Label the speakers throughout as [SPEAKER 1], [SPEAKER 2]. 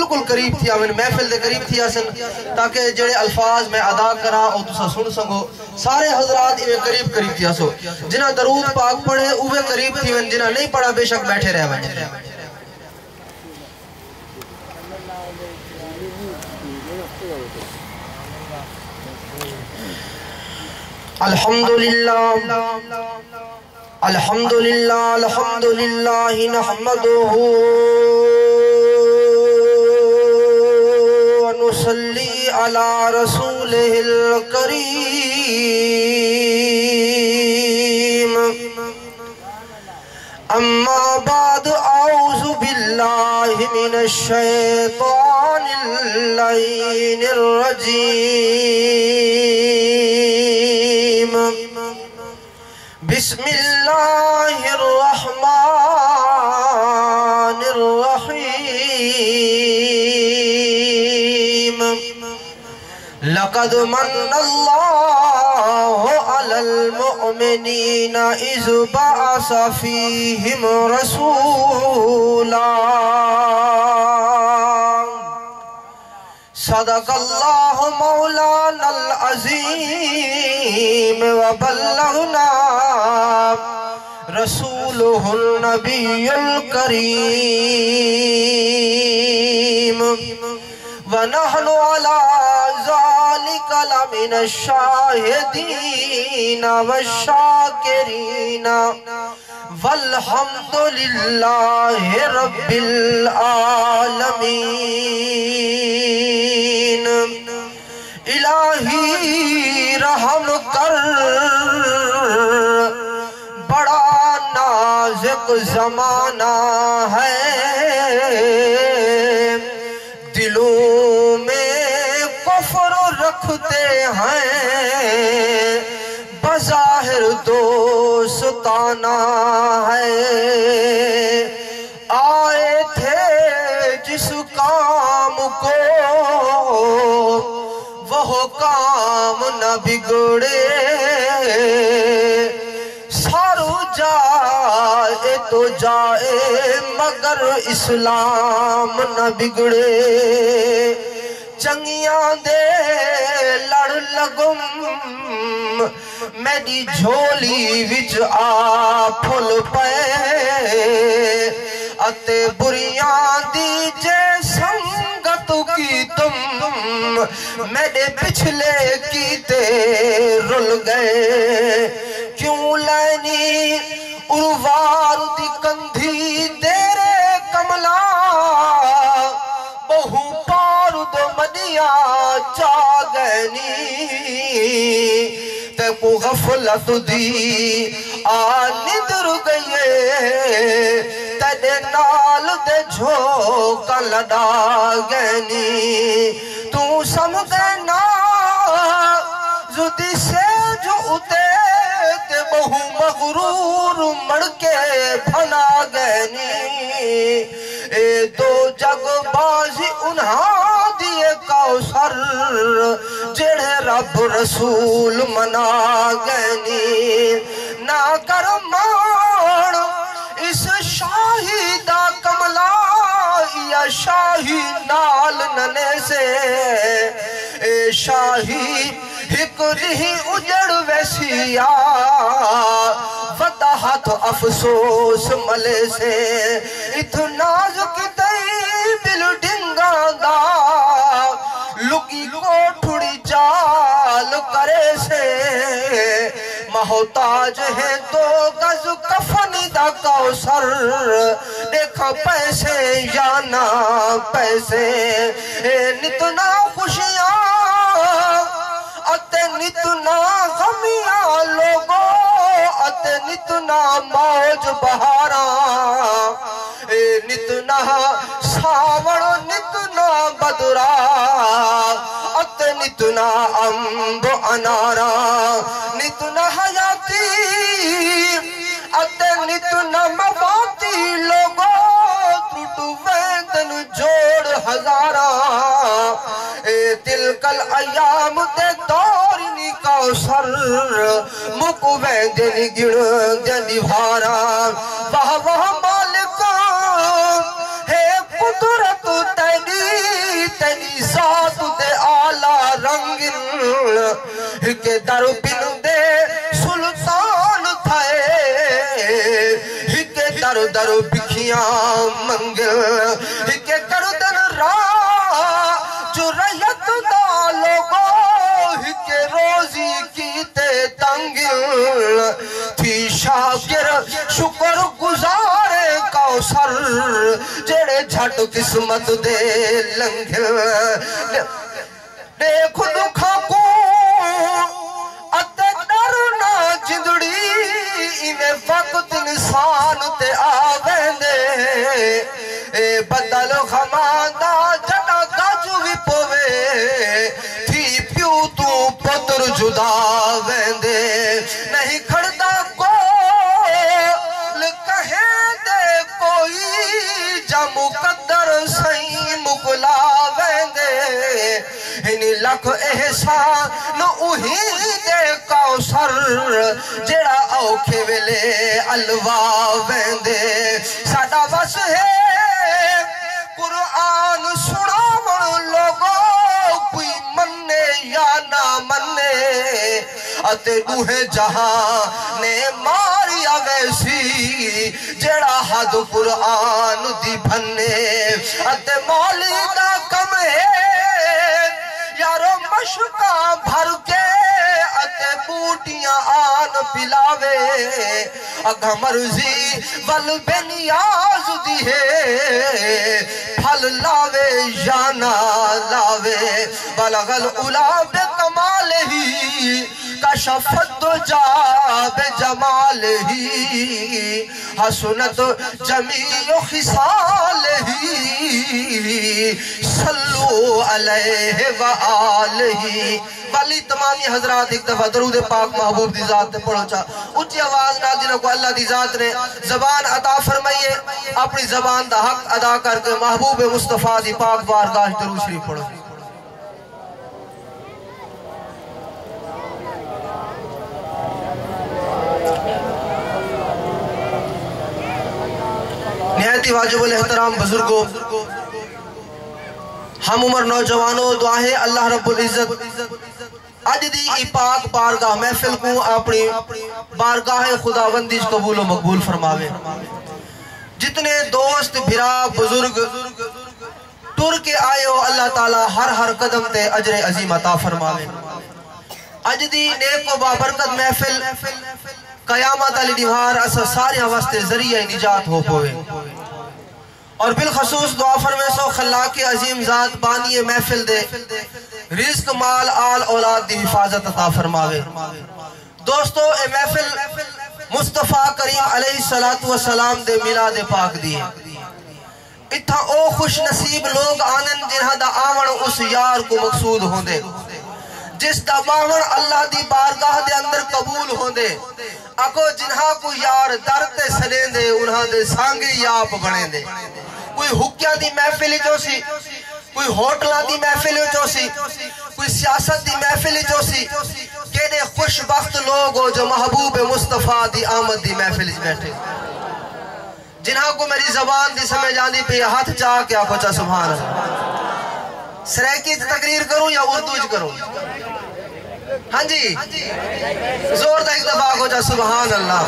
[SPEAKER 1] بالکل قریب تھی آمین محفل دے قریب تھی آسن تاکہ جڑے الفاظ میں ادا کرا اور تسا سن سکو سارے حضرات اوے قریب تھی آسو جنہ درود پاک پڑھے اوے قریب تھی ون جنہ نہیں پڑھا بے شک بیٹھے رہ ون الحمدللہ الحمدللہ الحمدللہ نحمدہ ونصلی علی رسولہ الکریم اما بعد اعوذ باللہ من الشیطان اللعین الرجیم بسم اللہ الرحمن الرحیم لقد من اللہ علی المؤمنین اذ بعث فیہم رسولا صدق اللہ مولانا العظیم وبلغنا رسولہ النبی الکریم ونحن على ذلك لمن الشاہدین والشاکرین والحمد للہ رب العالمین الہی رحم کر بڑا نازک زمانہ ہے دلوں میں کفر رکھتے ہیں بظاہر دوستانہ ہے آئے تھے جس کام کو وہ کام نہ بگڑے سر جائے تو جائے مگر اسلام نہ بگڑے چنگیاں دے لڑ لگم میری جھولی وچ آ پھل پے اتے بریاں دی جے سنگت کی تم میرے پچھلے کیتے رل گئے کیوں لینی اروار دی کندھی دیرے کملا بہو پار دو منیا چاگنی تے کو غفلت دی آندر گئے تیرے نال دے جھوکا لڑا گنی تو سمجھنا زدی سے جو اتے تے بہو مغرور مڑ کے بھنا گنی اے دو جگ بازی انہاں دیئے کوثر جڑے رب رسول منا گنی نہ کر مان اس شاہی دا کملا یا شاہی نال ننے سے اے شاہی ہک نہیں اجڑ ویسیا فتحت افسوس ملے سے اتنا زکی تئی بلڈنگا دا لکی کوٹھڑی چال کرے سے محتاج ہے دو گز کفن دا کوثر دیکھ پیسے یا نہ پیسے نتنا خوشیاں اتے نتنا غمیاں لوگوں اتے نتنا موج بہاراں نتنا ساوڑ نتنا بدرا اتے نتنا امب انارا نتنا حیاتی اتے نتنا مواتی لوگوں ٹوٹو ویندن جوڑ ہزارا تلکل ایام دے دورنی کوثر مکو ویندن گڑ دنی بھارا واہ واہ مالکان ہے قدرت تیری ہکے در پندے سلطان تھائے ہکے در در بکھیاں منگل ہکے کردن راہ جو ریت دا لوگو ہکے روزی کیتے تنگل تھی شاکر شکر گزار کوثر جڑے جھٹ قسمت دے لنگل دیکھ دکھا کو اتے ڈرنا جندڑی انہیں وقت انسان تے آویندے بدل خماندہ جڑا گاجو بھی پوے تھی پیو تو پتر جدا ویندے نہیں کھڑتا کول کہیں دے کوئی جا مقدر سہیں مقلا ویندے ہنی لکھ احسان اوہی دے کوثر جڑا اوکھے ویلے الوا ویندے ساڈا بس ہے قرآن سناون لوگو کوئی مننے یا نہ مننے اتے دوہے جہاں نے ماریا ویسی جڑا حد قرآن دی بھنے اتے مولی دا کم ہے یارو مشکا بھر کے اتے بوٹیاں آن پلاوے اگا مرضی ول بے نیاز دی ہے پھل لاوے یا نہ لاوے بلغ العلا بے کمال ہی کشفت جا بے جمال ہی حسنت جمیع خصال ہی صلو علیہ وآلہ والی تمامی حضرات ایک دفعہ درود پاک محبوب دی ذات نے پڑھو چاہ اچھی آواز نہ جنہوں کو اللہ دی ذات نے زبان عطا فرمائیے اپنی زبان دا حق ادا کر کے محبوب مصطفیٰ دی پاک بارگاہ درود شریف پڑھو نہایتی واجب الاحترام بزرگوں ہم عمر نوجوانوں دعائیں اللہ رب العزت آج دی ای پاک بارگاہ محفل کو اپنی بارگاہ خداوندی قبول و مقبول فرماوے جتنے دوست بھرا بزرگ ٹر کے آئے ہو اللہ تعالیٰ ہر قدم تے اجر عظیم عطا فرماوے آج دی نیک و بابرکت محفل قیامت علی دیوار اثر سارے واسطے ذریعہ نجات ہو پوے اور بالخصوص دعا فرمے سو خلاق عظیم ذات بانی محفل دے رزق مال آل اولاد دی حفاظت عطا فرماوے دوستو اے محفل مصطفیٰ کریم علیہ السلام دے میلاد پاک دیئے اتھا او خوش نصیب لوگ آنن جنہاں دا آون اس یار کو مقصود ہوں دے جس دا باون اللہ دی بارگاہ دے اندر قبول ہوں دے اگو جنہاں کو یار درتے سلیں دے انہاں دے سانگی یاپ بڑھیں دے کوئی حکیہ دی محفل جو سی کوئی ہوٹلہ دی محفل جو سی کوئی سیاست دی محفل جو سی کہنے خوش بخت لوگ ہو جو محبوب مصطفیٰ دی آمد دی محفل بیٹھے جنہاں کو میری زبان دی سمجھ آندی پہ ہاتھ چاہ کیا کچھا سبحان اللہ سریکی تقریر کروں یا اردوج کروں ہاں جی زور دا ایک دفعہ کو جا سبحان اللہ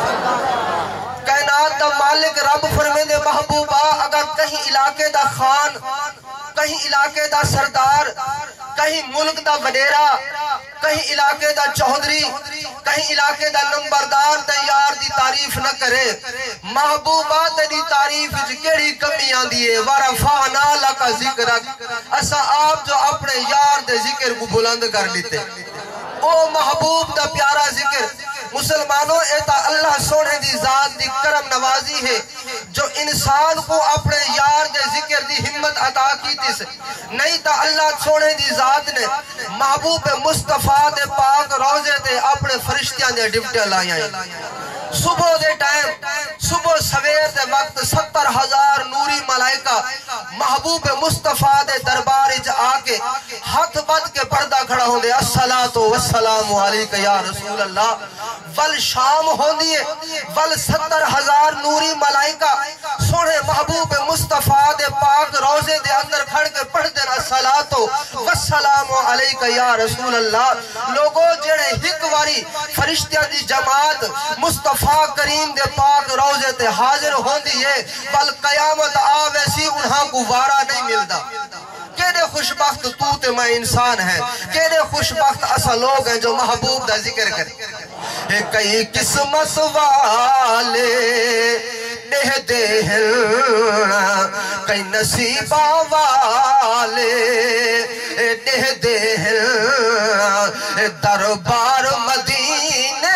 [SPEAKER 1] کائنات دا مالک رب فرمے دے محبوبہ اگر کہیں علاقے دا خان کہیں علاقے دا سردار کہیں ملک دا وڈیرہ کہیں علاقے دا چوہدری کہیں علاقے دا نمبردار تے یار دی تعریف نہ کرے محبوبہ دی تعریف کیڑی کمی آندی ہے ورفعنا لک ذکرک اسا آپ جو اپنے یار دے ذکر کو بلند کر لیتے او محبوب دا پیارا ذکر مسلمانوں ایتا اللہ سونے دی ذات دی کرم نوازی ہے جو انسان کو اپنے یار دے ذکر دی ہمت عطا کی تھی سے نہیں تا اللہ سونے دی ذات نے محبوب مصطفیٰ دے پاک روزے دے اپنے فرشتیاں دے ڈپٹے لائیں صبح دے ٹائم صبح سویر دے وقت 70,000 نوری ملائکہ محبوب مصطفیٰ دے دربار اج آکے ہاتھ بد کے پردہ کھڑا ہوں دے الصلاۃ والسلام علیکہ یا رسول اللہ ول شام ہوں دیئے ول 70,000 نوری ملائکہ سونے محبوب مصطفیٰ دے پاک روزے دے اندر کھڑ کے پڑھ دینا الصلاۃ والسلام علیک یا رسول اللہ. لوگو جڑے ہک واری فرشتیاں دی جماعت مصطفیٰ کریم دے پاک روزے تے حاضر ہوندی ہے بل قیامت آوے سی انہاں کو وارا نہیں ملدا. کیڑے خوشبخت تو تے میں انسان ہیں, کیڑے خوشبخت اسا لوگ ہیں جو محبوب دا ذکر کریں. کئی قسمت والے دہ دے ہیں, کئی نصیبہ والے دہ دے ہیں, دربار مدینے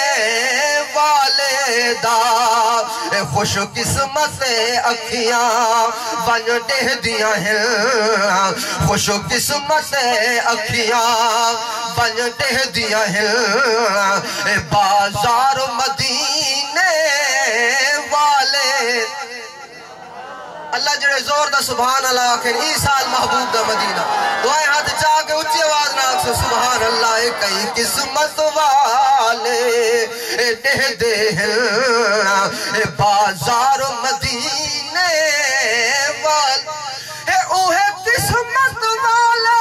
[SPEAKER 1] والے دا خوش قسمت اکھیاں بن دہ دیا ہیں, خوش قسمت اکھیاں بن دہ دیا ہیں, بازار مدینے والے. اللہ جڑے زور دا سبحان اللہ آکھیں ای سال محبوب دا مدینہ. دعائیں ہاتھ چاہ کے اچھی آواز نہ آکھ سبحان اللہ. کئی قسمت والے دہ دے ہیں, بازار مدینے والے اوہے قسمت والے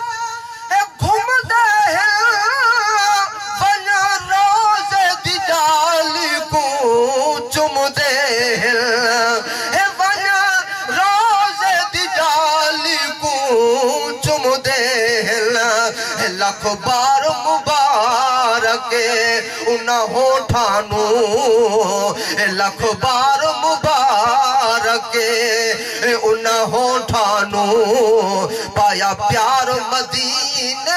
[SPEAKER 1] گھوم دے ہیں, بن روزے دی ڈالی کو چم دے ہیں, بن روزے دی ڈالی کو چم دے ہیں. لکھ بار مبارک انہاں ہوٹھانو, لکھ بار مبارک انہاں ہوٹھانو, پایا پیار مدینے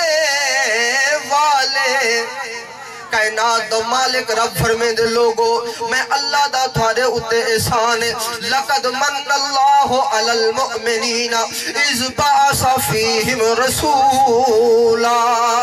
[SPEAKER 1] والے. کائنات دا مالک رب فرمے دے لوگو میں اللہ دا تھارے اتے احسان ہے. لقد من اللہ علی المؤمنین اذ بعث فیہم رسولا.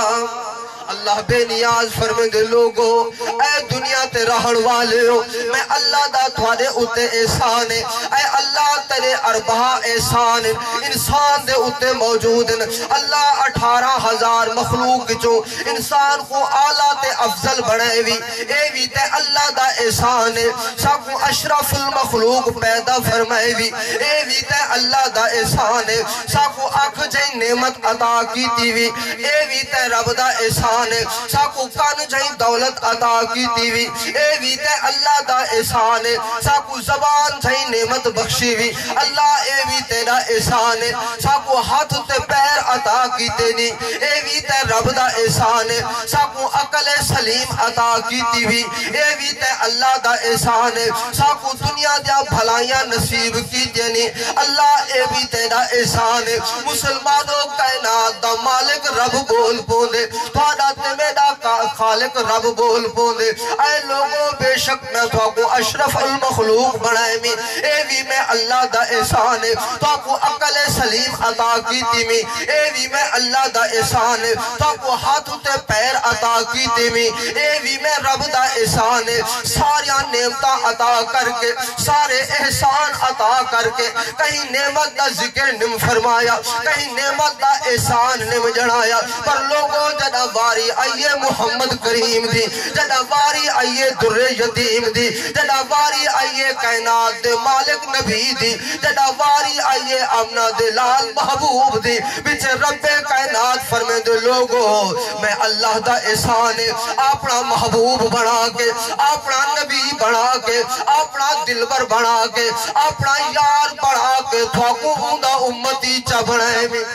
[SPEAKER 1] اللہ بے نیاز فرمے دے لوگو اے دنیا تے رہن والے ہو میں اللہ دا تھوڑے اتے احسان ہے. اے اللہ تیرے اربع احسان انسان دے اتے موجود ہیں. اللہ 18,000 مخلوق جو انسان کو اعلیٰ تے افضل بڑھائے بھی اے بھی تے اللہ دا احسان ہے. سب کو اشرف المخلوق پیدا فرمائے بھی اے بھی تے اللہ دا احسان ہے. سب کو آنکھ جائیں نعمت عطا کی تیوی اے بھی تے رب دا احسان ہے. ساکو کان جائیں دولت عطا کی تیوی اے بھی تے اللہ دا احسان ہے. ساکو زبان جائیں نعمت بخشی بھی اللہ اے بھی تیرا احسان ہے. ساکو ہاتھ تے پیر عطا کی تینی اے بھی تے رب دا احسان ہے. ساکو عقل سلیم عطا کی تیوی اے بھی تے اللہ دا احسان ہے. ساکو دنیا دیا بھلائیاں نصیب کی تینی اللہ اے بھی تیرا احسان ہے. مسلمانوں کائنات دا مالک رب بول پوندے تھوڑا تے میرا خالق رب بول پوندے. اے لوگوں بے شک میں تو کو اشرف المخلوق بنائے میں اے بھی میں اللہ دا احسان ہے. تو کو عقل سلیم عطا کی تیمی اے بھی میں اللہ دا احسان ہے. تو کو ہاتھ تے پیر عطا کی تیمی اے بھی میں رب دا احسان ہے. ساریاں نعمتاں عطا کر کے سارے احسان عطا کر کے کہیں نعمت دا ذکر نم فرمایا کہیں نعمت دا احسان نم جڑایا. پر لوگوں جدہ واری آئیے محمد کریم دی, جدہ واری آئیے در یتیم دی, جدہ واری آئیے کائنات دے مالک نبی دی, جدہ واری آئیے امنہ دے لال محبوب دی. بچے رب کائنات فرمے دے لوگو میں اللہ دا احسان ہے اپنا محبوب بنا کے اپنا نبی بنا کے اپنا دلبر بنا کے اپنا یار بنا کے تھوکو ہوندہ امتی چبڑے میں.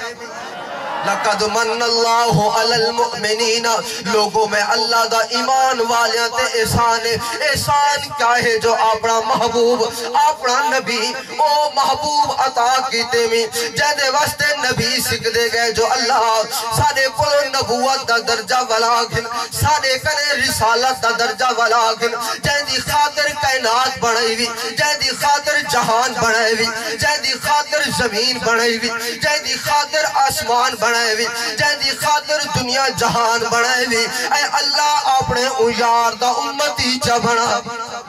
[SPEAKER 1] لقد من اللہ علی المؤمنین. لوگوں میں اللہ دا ایمان والیاں تے احسان ہے. احسان کیا ہے جو اپنا محبوب اپنا نبی او محبوب عطا کیتے میں جہدے واسطے نبی سکھ دے گئے جو اللہ سارے کلو نبوت دا درجہ ولاگن سارے کنے رسالت دا درجہ ولاگن جہدی خاطر کائنات بڑھائی بھی جہدی خاطر جہان بڑھائی بھی جہدی خاطر زمین بڑھائی بھی جہدی خاطر آسمان بڑھائے بھی جہدی خاطر دنیا جہان بڑھائے بھی اے اللہ اپنے یار دا امتی چا بنا.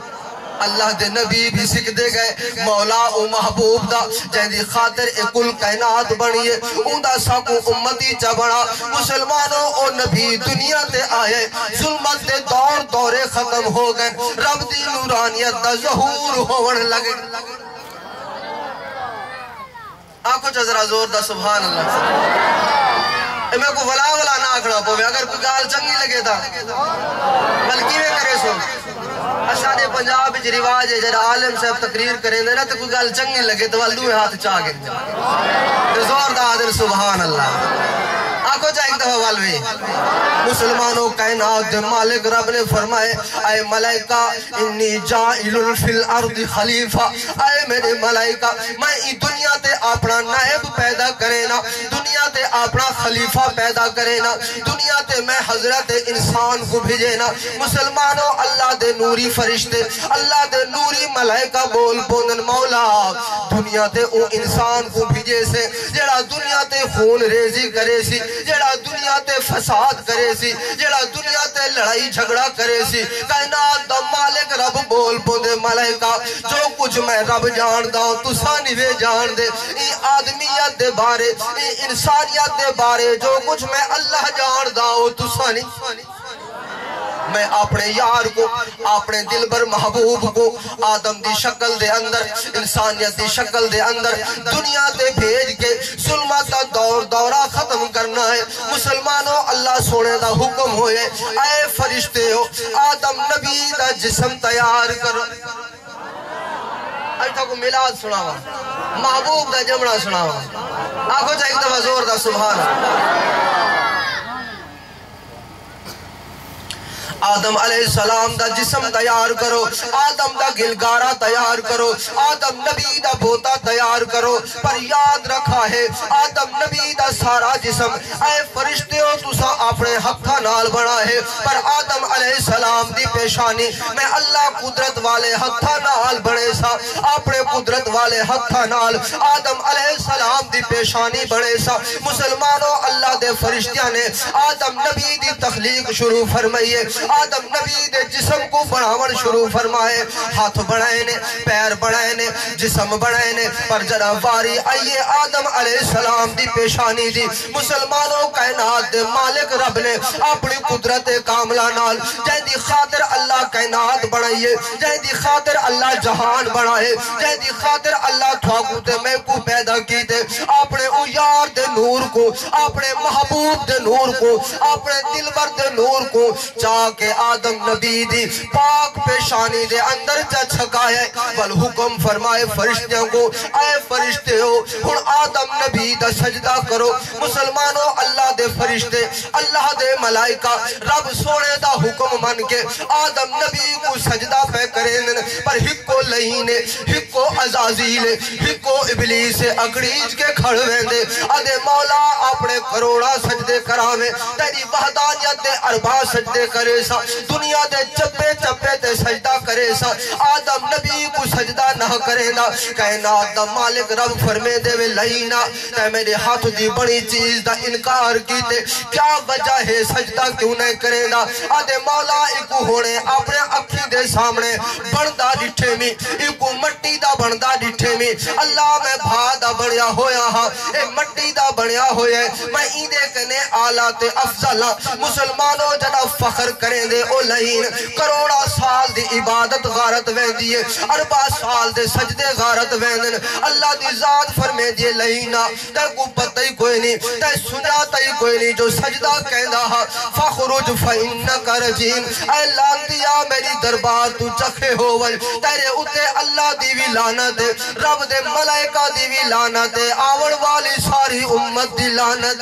[SPEAKER 1] اللہ دے نبی بھی سکھ دے گئے مولا او محبوب دا جہدی خاطر اکل کائنات بنیے اندہ ساکو امتی چا بنا. مسلمانوں او نبی دنیا تے آئے ظلمت دے دورے ختم ہو گئے رب دی نورانیت دا ظہور ہونے لگے. آنکھوں چا ذرا زور دا سبحان اللہ میں کو ولا نہ آکھنا پوے اگر کوئی گال چنگی لگے تھا بلکہ میں کرے سو اشارے پنجاب وچ رواج ہے جڑا عالم صاحب تقریر کریں دے نا تو کوئی گال چنگی لگے تو والدو ہاتھ چاہ گئے تو زور دا آدر سبحان اللہ آنکھوں چاہ ایک دفعہ والوی مسلمانوں کائنات دے مالک رب نے فرمائے اے ملائکہ انی جائل فی الارض خلیفہ اے میرے ملائکہ میں ای دنیا تے اپنا نائب پیدا کرے نا دنیا تے اپنا خلیفہ پیدا کرے نا دنیا تے میں حضرت انسان کو بھیجے نا مسلمانوں اللہ دے نوری فرشتے اللہ دے نوری ملائکہ بول بوندن مولا دنیا تے او انسان کو بھیجے سے جڑا دنیا تے خون ریزی کرے سی جڑا دنیا تے فساد کرے سی جڑا دنیا تے لڑائی جھگڑا کرے سی کائنات دا مالک رب بول پوندے ملائکہ جو کچھ میں رب جان دا ہوں تو سانی وے جان دے ای آدمیت دے بارے ای انسانیت دے بارے جو کچھ میں اللہ جان دا ہوں تو سانی میں اپنے یار کو اپنے دلبر محبوب کو آدم دی شکل دے اندر انسانیت دی شکل دے اندر دنیا دے بھیج کے ظلمات دا دورہ ختم کرنا ہے مسلمانوں اللہ سونے دا حکم ہوئے اے فرشتے ہو آدم نبی دا جسم تیار کرو اچھا کو میلاد سناوا محبوب دا جمعہ سناوا آنکھوں چاہ ایک دفعہ زور دا سبحان آدم علیہ السلام دا جسم تیار کرو آدم دا گلگارہ تیار کرو آدم نبی دا بوتا تیار کرو پر یاد رکھا ہے آدم نبی دا سارا جسم اے فرشتے ہو تسا اپنے ہتھا نال بنا ہے پر آدم علیہ السلام دی پیشانی میں اللہ قدرت والے ہتھا نال بنے سا اپنے قدرت والے ہتھا نال آدم علیہ السلام دی پیشانی بنے سا مسلمانوں اللہ دے فرشتیاں نے آدم نبی دی تخلیق شروع فرمائیے آدم نبی دے جسم کو بڑھاون شروع فرمائے ہاتھ بڑھائے نے پیر بڑھائے نے جسم بڑھائے نے پر جرا واری آئیے آدم علیہ السلام دی پیشانی دی مسلمانوں کائنات دے مالک رب نے اپنی قدرت کاملہ نال جائے دی خاطر اللہ کائنات بڑھائیے جائے دی خاطر اللہ جہان بڑھائے جائے دی خاطر اللہ تھواکو تے میں کو پیدا کی تے اپنے او یار دے نور کو اپنے محبوب دے نور کو اپنے دلبر دے نور کو چاہ کے آدم نبی دی پاک پیشانی دے اندر جا چھکائے والحکم فرمائے فرشتیاں کو اے فرشتے ہو ہن آدم نبی دا سجدہ کرو مسلمانوں اللہ دے فرشتے اللہ دے ملائکہ رب سونے دا حکم من کے آدم نبی کو سجدہ پہ کریں پر ہکو لہینے ہکو عزازیلے ہکو ابلیس اگڑیج کے کھڑویں دے ادے مولا اپنے کروڑا سجدے کراویں تیری وحدانیت دے اربع سجدے کرے سا دنیا دے چپے چپے تے سجدہ کرے سا آدم نبی کو سجدہ نہ کرے نا کائنات دا مالک رب فرمے دے وے لائینا تے میرے ہاتھ دی بڑی چیز دا انکار کیتے کیا وجہ ہے سجدہ کیوں نہیں کرے نا آدھے مولا ایکو ہونے اپنے اکھی دے سامنے بندہ ڈٹھے میں ایکو مٹی دا بندہ ڈٹھے میں اللہ میں بھا دا بڑیا ہویا ہاں اے مٹی دا بڑیا ہویا ہے میں ایدے کنے آلات افضل مسلمانوں جڑا فخر کریں دے او لہین کروڑا سال دی عبادت غارت وین دیئے اربع سال دے سجدے غارت وین اللہ دی ذات فرمے دیئے لہینا تے کو پتہ ہی کوئی نہیں تے سناتا ہی کوئی نہیں جو سجدہ کہندہ ہا فخرج فإنک رجیم اے لانتیا میری دربار تو چکھے ہوئے تیرے اتے اللہ دیوی لانت رب دے ملائکہ دیوی لانت آوڑ والی ساری امت دی لانت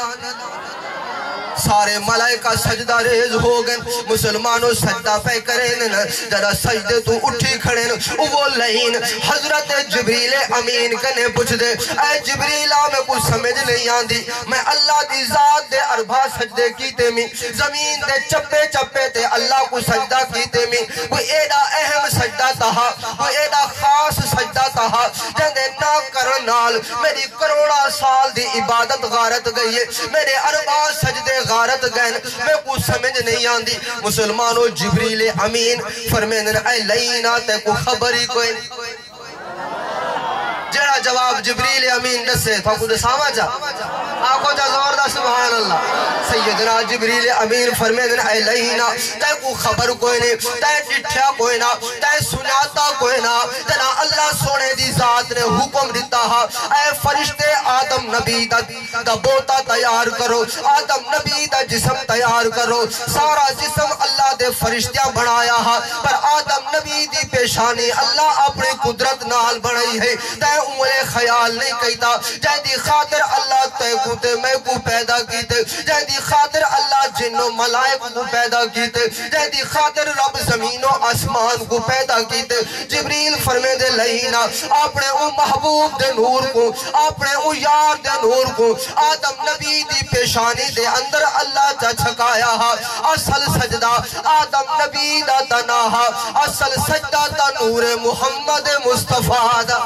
[SPEAKER 1] سارے ملائکہ سجدہ ریز ہو گئے مسلمانوں سجدہ پہ کریں جرا سجدے تو اٹھی کھڑیں وہ لہین حضرت جبریل امین کنے پوچھ دے اے جبریلہ میں کچھ سمجھ نہیں آندی میں اللہ دی ذات دے اربع سجدے کیتے میں زمین دے چپے چپے تے اللہ کو سجدہ کیتے میں کوئی ایڈا اہم سجدہ تہا کوئی ایڈا خاص سجدہ تہا جندے نا کرنال میری کروڑا سال دی عبادت غارت گئی ہے میرے اربع سجدے غارت گئن میں کو سمجھ نہیں آندی مسلمانوں جبریل امین فرمین اے لینا تے کو خبری کوئی جڑا جواب جبریل امین دسے تھا کو دساما جا آخو جا زور دا سبحان اللہ سیدنا جبریل امین فرمے دن اے لہینا تے کو خبر کوئی نہیں تے ڈٹھیا کوئی نہ تے سناتا کوئی نہ جنا اللہ سونے دی ذات نے حکم دیتا ہا اے فرشتے آدم نبی دا بوتا تیار کرو آدم نبی دا جسم تیار کرو سارا جسم اللہ دے فرشتیاں بنایا ہا پر آدم نبی دی پیشانی اللہ اپنے قدرت نال بنائی ہے تے عمر خیال نہیں کہتا جائے دی خاطر اللہ تے کو تے میں کو پیدا کیتے جائے دی خاطر اللہ جن و ملائک کو پیدا کیتے جائے دی خاطر رب زمین و آسمان کو پیدا کیتے جبریل فرمے دے لہینا اپنے او محبوب دے نور کو اپنے او یار دے نور کو آدم نبی دی پیشانی دے اندر اللہ جا چھکایا ہا اصل سجدہ آدم نبی دا تناہا اصل سجدہ تا نور محمد مصطفیٰ دا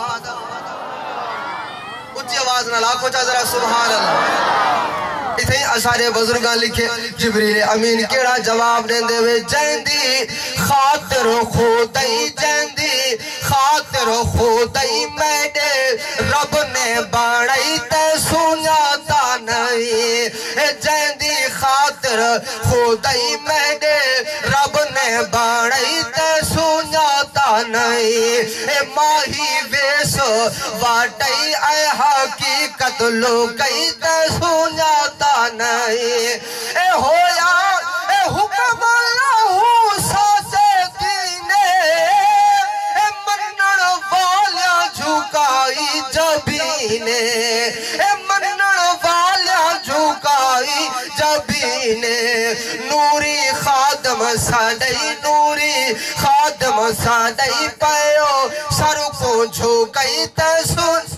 [SPEAKER 1] اچھی آواز نہ لاکھو چاہ ذرا سبحان اللہ اتھیں اشارے بزرگاں لکھے جبریل امین کیڑا جواب دیں دے وے جیندی خاطر خودائی جیندی خاطر خودائی میڈے رب نے باڑائی تے سنیاتا نہیں جیندی خاطر خودائی میڈے رب نے باڑائی تے سنیاتا نہیں ماہی ویس واٹائی اے حقیقت لوگئی تے سنیاتا نہیں اے ہویا اے حکم اللہ ساسے دینے اے منن والیاں جھکائی جبینے اے منن والیاں جھکائی جبینے نوری خادم ساڑی نوری خادم ساڑی پیو سر کو جھکائی تے سن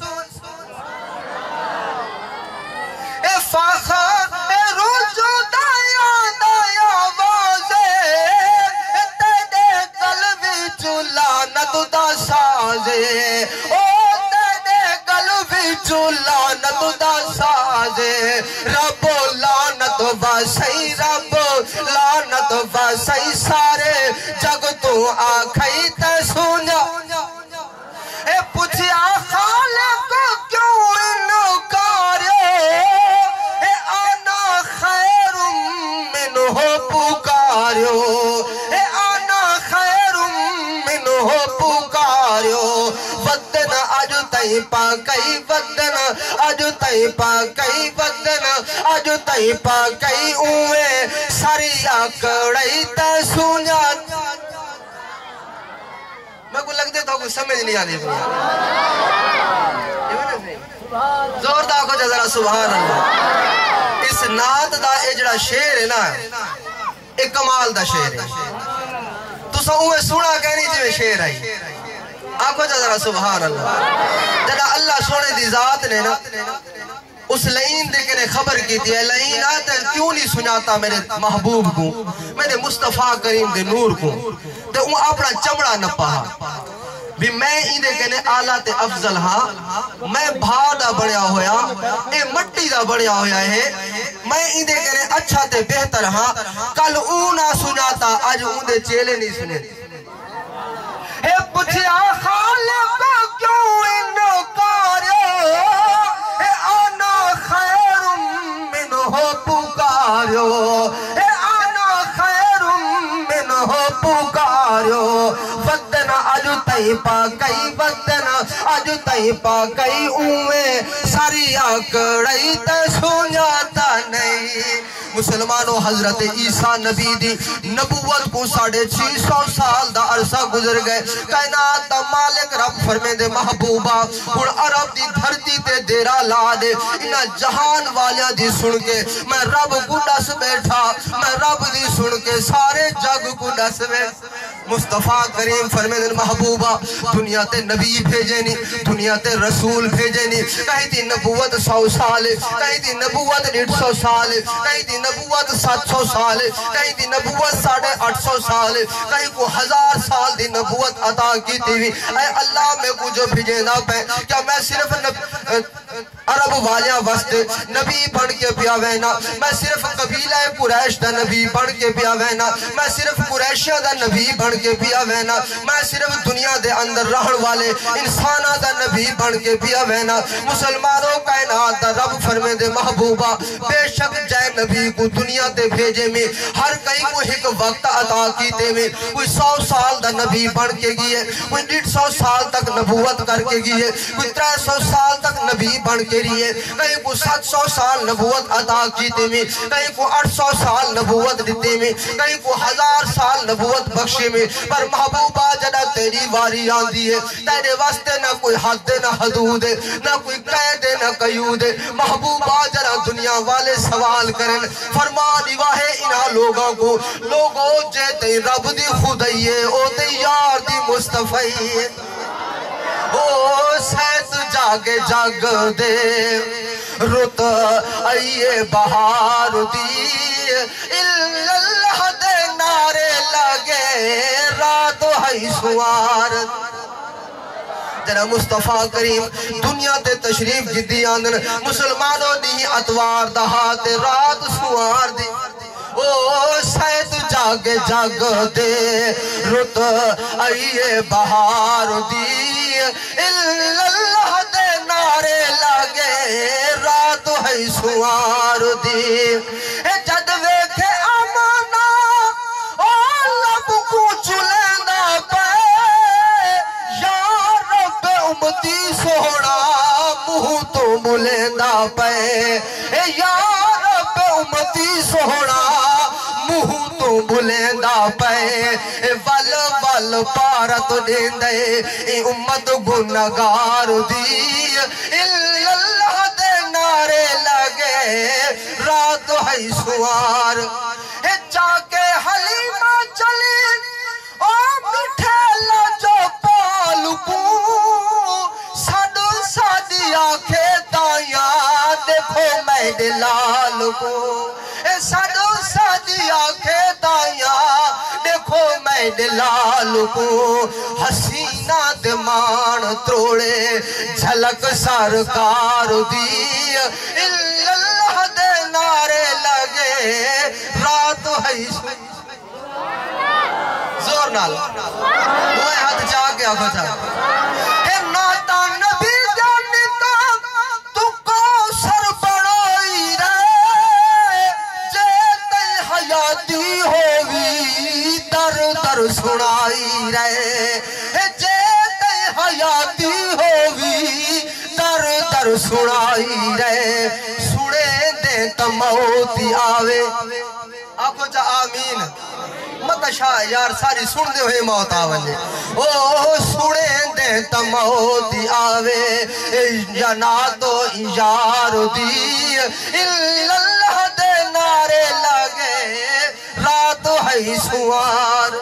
[SPEAKER 1] اے فاخر اے رجو دایا دایا وازے اے تیرے قلبی چلانت دا سازے او تیرے قلبی چلانت دا سازے رب لانت باسی رب لانت باسی سارے جگ تو آکھائی تے سنیا اے پوچھیا خالق کیوں انکارے اے آنا خیر منہ پکاریو اے آنا خیر منہ پکاریو ودن آج تئی پاکئی ودن آج تئی پاکئی ودن آج تئی پاکئی اوے سریا کڑائی تے سنیا میں کو لگ دیتا ہوں کوئی سمجھ نہیں آنے زور دا کو ذرا سبحان اللہ اس نات دا اجڑا شیر ہے نا ایک کمال دا شیر ہے تو سا اوہ سونا کہنی جو شیر آئی آکو ذرا سبحان اللہ جدا اللہ سونے دی ذات نے نا اس لئین دے کے نے خبر کی تھی اے لئین آتا کیوں نہیں سناتا میرے محبوب کو میرے مصطفیٰ کریم دے نور کو تے وہ اپنا چمڑا نہ پہا بھی میں اندے کہنے آلات افضل ہاں میں بھاڑا بڑھیا ہویا اے مٹی دا بڑھیا ہویا ہے میں اندے کہنے اچھا تے بہتر ہاں کل نہ سناتا آج اندے چیلے نہیں سنے اے پچھیا خالق کیوں انکاریو اے آنا خیر منہ پکاریو اے آنا خیر منہ پکاریو ودن آج تئی پاکئی ودن آج تئی پاکئی اوے ساری آکڑائی تے سنیاتا نہیں مسلمانوں حضرت عیسیٰ نبی دی نبوت کو 650 سال دا عرصہ گزر گئے کائنات دا مالک رب فرمے دے محبوبہ اور عرب دی دھرتی تے دیرا لا دے انہا جہان والیاں دی سن کے میں رب کو ڈس بیٹھا میں رب دی سن کے سارے جگ کو ڈس بیٹھا مصطفیٰ کریم فرمے دے محبوبہ دنیا تے نبی بھیجے نہیں دنیا تے رسول بھیجے نہیں کہیں دی نبوت 100 سال کہیں دی نبوت 150 سال کہیں دی نبوت 700 سال کہیں دی نبوت 850 سال کہیں کو 1000 سال دی نبوت عطا کی تھی اے اللہ میں کو جو بھیجے نہ پہ کیا میں صرف عرب والیاں واسطے نبی بن کے پیا وینا میں صرف قبیلہ قریش دا نبی بن کے پیا وینا میں صرف قریشیہ دا نبی بن کے پیا وینا میں صرف دنیا دے اندر رہن والے انسانہ دا نبی بن کے پیا وینا مسلمانوں کائنات دا رب فرمے دے محبوبہ بے شک جائے نبی کو دنیا دے بھیجے میں ہر کئی کو ایک وقت عطا کیتے میں کوئی 100 سال دا نبی بن کے گئے کوئی 150 سال تک نبوت کر کے گئے کوئی 300 سال تک نبی بن کے لیے کہیں کو 700 سال نبوت عطا کیتے میں کہیں کو 800 سال نبوت دیتے میں کہیں کو 1000 سال نبوت بخشے میں پر محبوبہ جڑا تیری واری آندی ہے تیرے واسطے نہ کوئی حد نہ حدود ہے نہ کوئی قید نہ قیود ہے محبوبہ جڑا دنیا والے سوال کریں فرمان واہے انہا لوگوں کو لوگوں جے تے رب دی خدائیے او تے یار دی مصطفی او سیت جاگے جاگ دے رت آئیے بہار دی اللہ دے نعرے لگے رات ہے سوار جنہ مصطفیٰ کریم دنیا تے تشریف جدی آندن مسلمانوں دی اتوار دہات رات سوار دی او سیت جاگے جاگ دے رت آئیے بہار دی اللہ دے نعرے لگے رات ہے سوار دی جد ویکھے امانا او لب کو چلیندا پے یا رب امتی سوڑا منہ تو ملیندا پے یا رب امتی سوڑا منہ تو بلیندا پے ول ول پارت دیندے اے امت گنہگار دی اللہ دے نعرے لگے رات ہے سوار جاکے حلیمہ چلی او مٹھے لجو پالکو سڈ ساڈی آنکھیں دائیاں دیکھو میں دلال کو سڈ ساڈی آنکھیں دائیاں دیکھو میں دلال کو حسینہ دمان تروڑے جھلک سرکار دی اللہ دے نعرے لگے رات ہے زور نال دوئے ہاتھ جا کے آگو جا اے ناتا نبی جانتا تو کو سر بڑائی رہے جیتے حیاتی ہوگی در در سنائی رہے جیتے حیاتی ہوگی در در سنائی رہے سنے دے تموتی آوے آکو جا آمین مت شاہ یار ساری سن دے ہوئے موت آوے او سنے دے تموتی آوے جنا تو یار دی اللہ دے نعرے لگے رات ہے سوار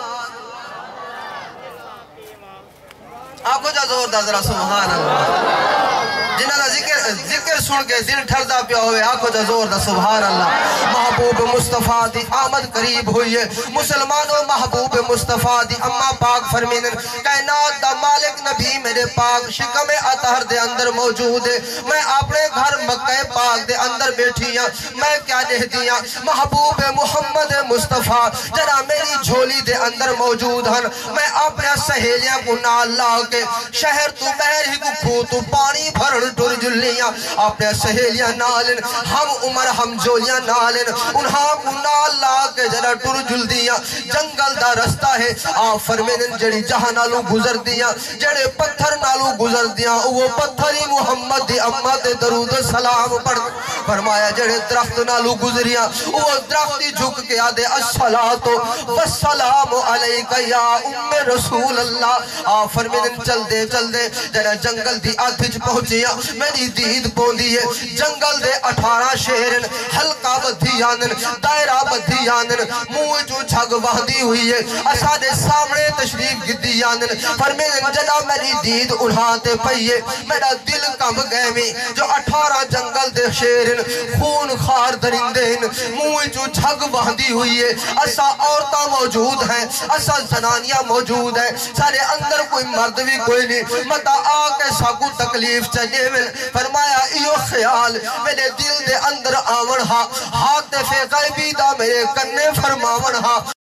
[SPEAKER 1] آپ کو جا زور دا ذرا سبحان اللہ جنہاں ذکر سن کے دل ٹھر دا پیا ہوئے آنکھو جا زور دا سبحان اللہ محبوب مصطفیٰ دی آمد قریب ہوئی ہے مسلمانوں محبوب مصطفیٰ دی اما پاک فرمینن کائنات دا مالک نبی میرے پاک شکم اطہر دے اندر موجود ہے میں اپنے گھر مکہ پاک دے اندر بیٹھی ہاں میں کیا دہتی ہاں محبوب محمد مصطفیٰ جنا میری جھولی دے اندر موجود ہیں میں اپنے سہیلیاں کو نال لا کے شہر تو بہر ہی کو کھو تو پانی بھرن ٹر جلیاں اپنے سہیلیاں نالن ہم عمر ہم جولیاں نالن انہاں کو نال لا کے جنا ٹر جل دیاں جنگل دا رستہ ہے آپ فرمینن جڑی جہاں نالو گزر دیاں جڑے پتھر نالو گزر دیاں وہ پتھری محمد دی اما تے درود سلام پڑھ فرمایا جڑے درخت نالو گزریاں وہ درختی جھک کے آدھے الصلاة والسلام علیکہ یا ام رسول اللہ آپ فرمینن چل دے جڑا جنگل دی آدھج پہنچیاں میری دید پوندی ہے جنگل دے 18 شہرن حلقہ بدھی آنن دائرہ بدھی آنن موہ جو جھگ وحدی ہوئی ہے اسادے سامنے تشریف گدی آنن فرمینن جڑا میری دید انہاتے پئیے میرا دل کم گئے میں جو 18 جنگل دے شہرن خون خار درندین موہ جو جھگ وحدی ہوئی ہے اسا عورتہ موجود ہیں اسا زنانیاں موجود ہیں سارے اندر کوئی مرد بھی کوئی نہیں متا آکے ساکو تکلیف چاہیے میں فرمایا ایو خیال میرے دل دے اندر آون ہا ہاتف غیبی دا میرے کنے فرماون ہا